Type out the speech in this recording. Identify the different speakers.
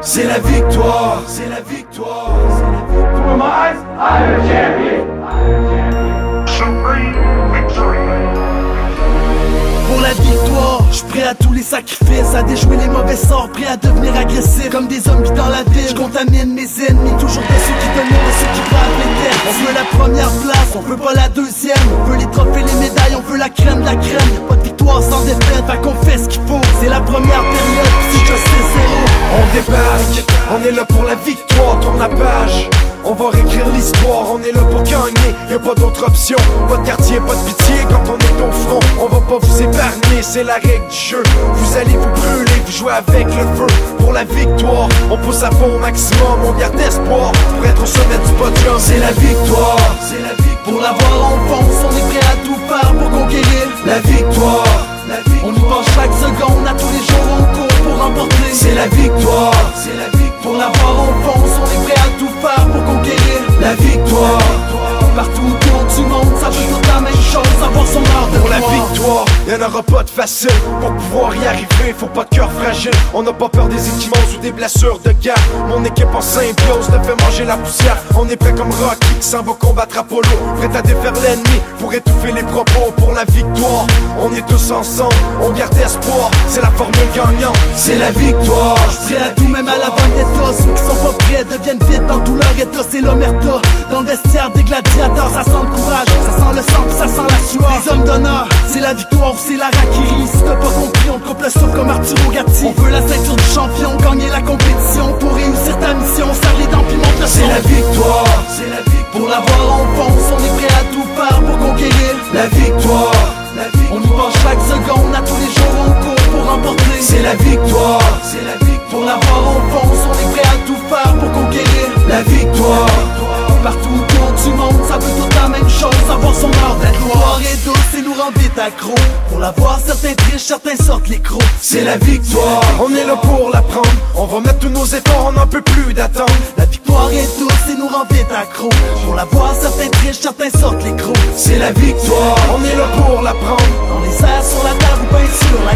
Speaker 1: C'est la victoire, c'est la victoire.
Speaker 2: Who am I? I'm a champion.
Speaker 3: Supreme victory.
Speaker 1: Pour la victoire, j'suis prêt à tous les sacrifices, à déjouer les mauvais sorts, prêt à devenir agressif. Comme des zombies dans la ville, j'contamine mes ennemis. Toujours de ceux qui donnent de ceux qui bravent les têtes. On veut la première place, on veut pas la deuxième. On veut les trophées, les médailles, on veut la crème de la crème. Pas de victoire sans défaite, fait qu'on fait ce qu'il faut. C'est la première période, si je sais zéro.
Speaker 4: On débarque, on est là pour la victoire, tourne la page. On va réécrire l'histoire, on est là pour gagner, y'a pas d'autre option. Pas de quartier, pas de pitié quand on est au front. On va pas vous épargner, c'est la règle du jeu. Vous allez vous brûler, vous jouez avec le feu. Pour la victoire, on pousse à fond au maximum, on garde espoir pour être au sommet du podium.
Speaker 1: C'est la victoire, c'est la victoire. Pour l'avoir on fonce, on est prêt à tout faire pour conquérir la victoire. On y pense chaque seconde, à tous les jours on court pour remporter. C'est la victoire, c'est la victoire. Pour l'avoir on fonce, on est prêt à tout faire pour conquérir la victoire. Partout autour du monde, ça veut toute la même chose, avoir son art de
Speaker 4: Pour la
Speaker 1: gloire.
Speaker 4: victoire, y'en aura pas de facile. Pour pouvoir y arriver, faut pas de cœur fragile. On n'a pas peur des équipements ou des blessures de guerre. Mon équipe en symbiose ne fait manger la poussière. On est prêt comme Rocky qui s'en va combattre Apollo, prêt à défaire l'ennemi pour étouffer les propos. Pour la victoire, on est tous ensemble, on garde espoir, c'est la formule gagnante.
Speaker 1: C'est la victoire, j'prêt à tout même à la vente d'état. Ceux qui sont pas prêts deviennent vite dans tout leur état. C'est l'omerta, dans le vestiaire des gladiateurs. Ça sent le courage, ça sent le sang, puis ça sent la sueur. Les hommes d'honneur, c'est la victoire ou c'est la raquerie. Si t'as pas compris, on te coupe le souffle comme Arturo Gatti. On veut la ceinture du champion, gagner la compétition. Pour réussir ta mission, serre les dents puis monte le son. C'est la victoire, c'est la victoire. Pour l'avoir on fonce, on est prêt à tout faire pour conquérir la victoire. On y pense chaque seconde, à tous les jours on court pour remporter. C'est la victoire, c'est la victoire. Pour l'avoir on fonce, on est prêt à tout faire pour conquérir la victoire. Partout autour du monde, ça veut toute la même chose, avoir son heure d'être gloire et douce et nous rend vite accro. Pour l'avoir, certains trichent, certains sortent les crocs. C'est la victoire,
Speaker 4: On est là pour la prendre, on va mettre tous nos efforts, on n'en peut plus d'attendre.
Speaker 1: la victoire est douce et nous rend vite accro. Pour l'avoir, certains trichent, certains sortent les crocs. C'est la victoire,
Speaker 4: On est là pour la prendre.
Speaker 1: dans les airs, sur la terre ou bien sur la